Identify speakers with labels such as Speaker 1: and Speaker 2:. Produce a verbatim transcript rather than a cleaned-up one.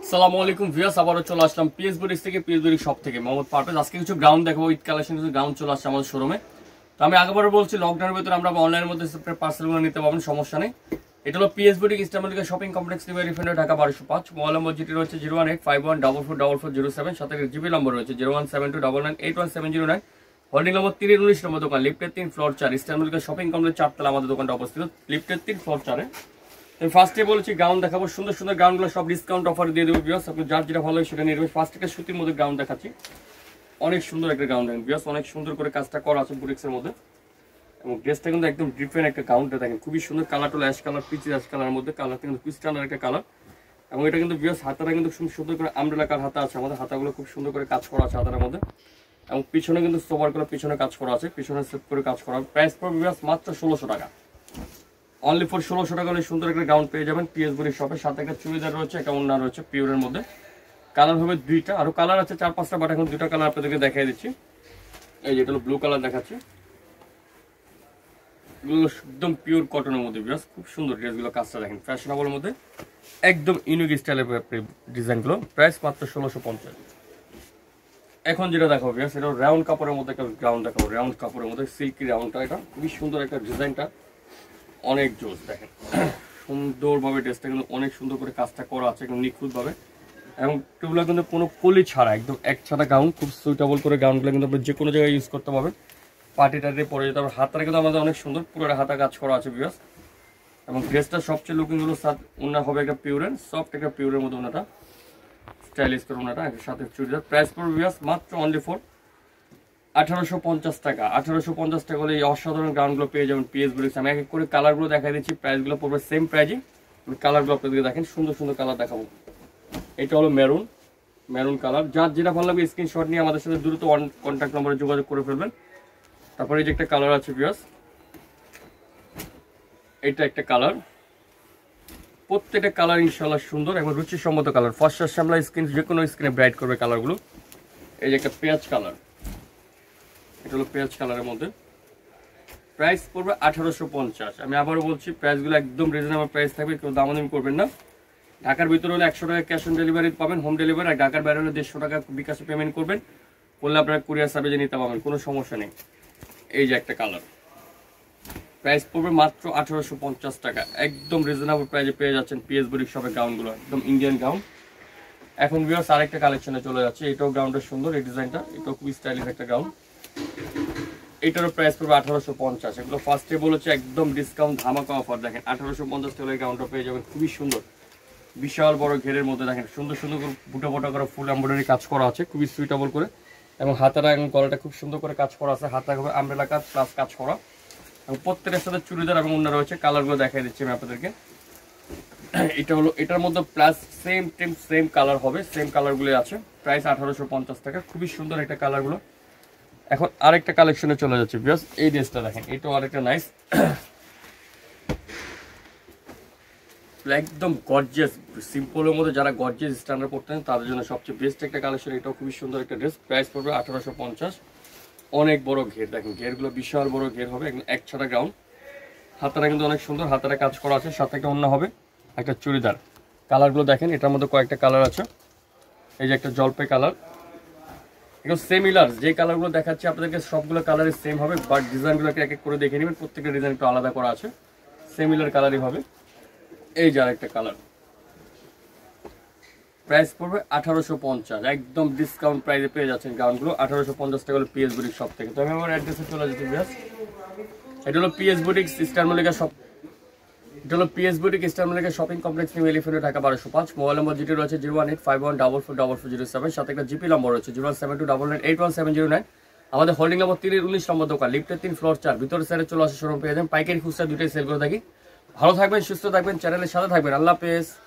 Speaker 1: আসসালামু আলাইকুম ভিউয়ার্স, আবারও চলে আসলাম পিএস বুটিক্স থেকে। পিএস বুটিক্স শপ থেকে মোহাম্মদ পারভেজ। আজকে কিছু গ্রাউন্ড দেখাবো, ঈদ কালেকশন কিছু গ্রাউন্ড চলে আসছে আমাদের শোরুমে। তো আমি আগেবারও বলছি, লকডাউনের ভিতরে আমরা অনলাইনের মধ্যে পার্সেলগুলো নিতে পারবেন, সমস্যা নেই। এটা হলো PS boutiques Eastern Mallika shopping complex new Elephant road, Dhaka বারোশো পাঁচ। মোবাইল নম্বর যেটি রয়েছে zero one eight five one double four double four zero seven, সাথে জিবি নম্বর রয়েছে zero one seven two double nine eight one seven zero nine. Holding number তিনের উনিশ নম্বর দোকান, লিফটের তিন ফ্লোর চার, ইস্টারমল্লিকা শপিং কমপ্লেক্স চারতলা আমাদের দোকানটা অবস্থিত, লিফটের তিন ফ্লোর চারে। আমি ফার্স্টে বলেছি গাউন দেখাবো, সুন্দর সুন্দর গাউনগুলো সব ডিসকাউন্ট অফার দিয়ে দেবো ভিউয়ার্স। আপনি যার যেটা ভালো হয় সেটা নিয়ে নেবেন। ফার্স্ট থেকে সুতির মধ্যে গাউন দেখাচ্ছি, অনেক সুন্দর একটা গাউন দেখেন ভিউয়ার্স, অনেক সুন্দর করে কাজটা করা আছে বুটিক্সের মধ্যে। এবং ড্রেসটা কিন্তু একদম ডিফারেন্ট একটা গাউনটা দেখেন, খুবই সুন্দর কালার টুল অ্যাশ কালার, পিচ অ্যাশ কালারের মধ্যে, কালারটা কিন্তু পিচ টানার একটা কালার। এবং এটা কিন্তু ভিউয়ার্স হাতাটা কিন্তু খুব সুন্দর করে আমব্রেলা কার হাতা আছে আমাদের, হাতাগুলো খুব সুন্দর করে কাজ করা আছে হাতার মধ্যে। এবং পিছনে কিন্তু সোবার করে পিছনে কাজ করা আছে, পিছনে সেট করে কাজ করা। প্রাইস পড়বে ভিউয়ার্স মাত্র ষোলোশো টাকা, অনলি ফর ষোলোশো টাকা হলে সুন্দর একটা গাউন পেয়ে যাবেন পিএস বুটিক্স শপে। সাথে একটা চুড়িদার রয়েছে, একটা ওড়না রয়েছে পিওরের মধ্যে। কালার হবে দুইটা, আরো কালার আছে চার পাঁচটা, বাট এখন দুইটা কালার আপনাদেরকে দেখাই দিচ্ছি। এই যে এটা হলো ব্লু কালার দেখাচ্ছি, এগুলো একদম পিওর কটনের মধ্যে ভিউয়ার্স, খুব সুন্দর ড্রেসগুলো, কাজটা দেখেন ফ্যাশনেবলের মধ্যে, একদম ইউনিক স্টাইলের ডিজাইনগুলো। প্রাইস মাত্র ষোলোশো পঞ্চাশ। এখন যেটা দেখাবো ভিউয়ার্স, এটা রাউন্ড কাপড়ের মধ্যে একটা গ্রাউন্ড দেখাবো, রাউন্ড কাপড়ের মধ্যে সিল্কি রাউন্ডটা, এটা খুবই সুন্দর একটা ডিজাইনটা, অনেক জোস দেখেন সুন্দরভাবে ড্রেসটা কিন্তু অনেক সুন্দর করে কাজটা করা আছে একদম নিখুঁতভাবে। এবং এগুলো কিন্তু কোনো কলি ছাড়া একদম এক ছাড়া গাউন, খুব সুইটেবল করে গাউনগুলো কিন্তু আপনি যে কোনো জায়গায় ইউজ করতে পারবেন, পার্টি টার্টি পরে যেতে হবে। হাতটা কিন্তু আমাদের অনেক সুন্দর, পুরো হাতা কাজ করা আছে ভিউয়ার্স। এবং ড্রেসটা সবচেয়ে লুকিং হলো সাথে ওনা হবে একটা পিওরের সফট, একটা পিওরের মধ্যে ওনাটা স্টাইলিশ করে ওনাটা, সাথে চুড়িদার। প্রাইস পড়বে ভিউয়ার্স মাত্র অনলি ফর আঠারোশো পঞ্চাশ টাকা। আঠারোশো পঞ্চাশ টাকা হলে এই অসাধারণ গাউনগুলো পেয়ে যাবেন পিএস বুটিক্স। আমি এক এক করে কালারগুলো দেখাই দিচ্ছি, প্রাইসগুলো পড়বে সেম প্রাইজে। আমি কালারগুলো আপনাদেরকে দেখেন, সুন্দর সুন্দর কালার দেখাবো। এটা হলো মেরুন, মেরুন কালার। যার যেটা ভালো লাগবে স্ক্রিনশট নিয়ে আমাদের সাথে দ্রুত কন্ট্যাক্ট নম্বরে যোগাযোগ করে ফেলবেন। তারপরে এই যে একটা কালার আছে ভিউয়ার্স, এটা একটা কালার, প্রত্যেকটা কালার ইনশাল্লাহ সুন্দর এবং রুচিসম্মত কালার। ফর্সা শ্যামলা স্ক্রিন যে কোনো স্ক্রিনে ব্রাইট করবে কালারগুলো। এই যে একটা পেঁয়াজ কালার, এটা হলো পেঁয়াজ কালারের মধ্যে। প্রাইস পড়বে আঠারোশো পঞ্চাশ। আমি আবারও বলছি, প্রাইসগুলো একদম রিজনেবল প্রাইস থাকবে, কেউ দামাদামি করবেন না। ঢাকার ভিতরে হলে একশো টাকা ক্যাশ অন ডেলিভারি পাবেন, হোম ডেলিভারি। আর ঢাকার বাইরে হলে দেড়শো টাকা বিকাশে পেমেন্ট করবেন, করলে আপনারা কুরিয়ার সার্ভিসে নিতে পারবেন, কোনো সমস্যা নেই। এই যে একটা কালার, প্রাইস পড়বে মাত্র আঠারোশো পঞ্চাশ টাকা, একদম রিজনেবল প্রাইসে পেয়ে যাচ্ছেন পিএস বুটিক্স শপের গাউনগুলো, একদম ইন্ডিয়ান গাউন। এখন ভিউয়ার্স আরেকটা কালেকশনে চলে যাচ্ছে, এটাও গাউনটা সুন্দর, এই ডিজাইনটা, এটাও খুব স্টাইলিশ একটা গাউন। এটারও প্রাইস পড়বে আঠারোশো পঞ্চাশ। এগুলো ফার্স্টে বলেছে একদম ডিসকাউন্ট ধামাকা অফার, দেখেন আঠারোশো পঞ্চাশ টাকা গাউনটা পেয়ে যাবেন, খুবই সুন্দর বিশাল বড় ঘেরের মধ্যে। দেখেন সুন্দর সুন্দর করে বুটা বুটা করে ফুল এমব্রয়ডারি কাজ করা আছে, খুবই সুইটেবল করে। এবং হাতাটা এবং গলাটা খুব সুন্দর করে কাজ করা আছে, হাতা হবে আমব্রেলা কাজ প্লাস কাজ করা। এবং প্রত্যেকের সাথে চুড়িদার এবং অন্য রয়েছে। কালারগুলো দেখাই দিচ্ছি আমি আপনাদেরকে। এটা হলো এটার মধ্যে প্লাস সেম টেম সেম কালার হবে, সেম কালারগুলো আছে। প্রাইস আঠারোশো পঞ্চাশ টাকা, খুবই সুন্দর একটা কালারগুলো। এখন আরেকটা কালেকশনে চলে যাচ্ছে বিকজ এই ড্রেসটা দেখেন, এটাও আরেকটা নাইস, একদম গর্জিয়াস সিম্পলের মধ্যে যারা গর্জিয়াস স্ট্যান্ডার্ড পড়তেন তাদের জন্য সবচেয়ে বেস্ট একটা কালেকশন। এটাও খুবই সুন্দর একটা ড্রেস, প্রাইস পড়বে আঠারোশো পঞ্চাশ। অনেক বড় ঘের দেখেন, ঘেরগুলো বিশাল বড় ঘের হবে, একদম এক ছাড়া গ্রাউন্ড। হাতাটা কিন্তু অনেক সুন্দর, হাতাটা কাজ করা আছে, সাথে একটা অন্য হবে একটা চুড়িদার। কালারগুলো দেখেন, এটার মধ্যে কয়েকটা কালার আছে। এই যে একটা জলপাই কালার, এগুলো সিমিলার যে কালারগুলো দেখাচ্ছি আপনাদেরকে সবগুলো কালারই সেম হবে, বাট ডিজাইনগুলোকে এক এক করে দেখে নেবেন, প্রত্যেকটা ডিজাইন একটু আলাদা করা আছে, সিমিলার কালারই হবে। এই যে আরেকটা কালার, প্রাইস পড়বে আঠারোশো পঞ্চাশ, একদম ডিসকাউন্ট প্রাইসে পেয়ে যাচ্ছেন গাউনগুলো আঠারোশো পঞ্চাশ টাকা হলো পিএস বুটিক্স শপ থেকে। তো আমি আমার অ্যাড্রেসে চলে যেতে বিয়াস, এটা হলো পিএস বুটিক্স ইস্টারমল্লিকা শপ, এটা হলো PS boutiques Eastern Mallika shopping complex new Elephant road, Dhaka বারোশো পাঁচ। মোবাইল নম্বর যেটি রয়েছে zero one eight five one double four double four zero seven, সাথে একটা জিপি নম্বর রয়েছে zero one seven two double nine eight one seven zero nine. আমাদের holding number তিনের উনিশ নম্বর দোকান, লিফটের তিন ফ্লোর চার, ভিতরের সাইডে চলে আসে শোরুম পেয়ে যাবেন। পাইকারি খুচরা দুটোই সেল করে থাকি। ভালো থাকবেন, সুস্থ থাকবেন, চ্যানেলের সাথে থাকবেন। আল্লাহ হাফেজ।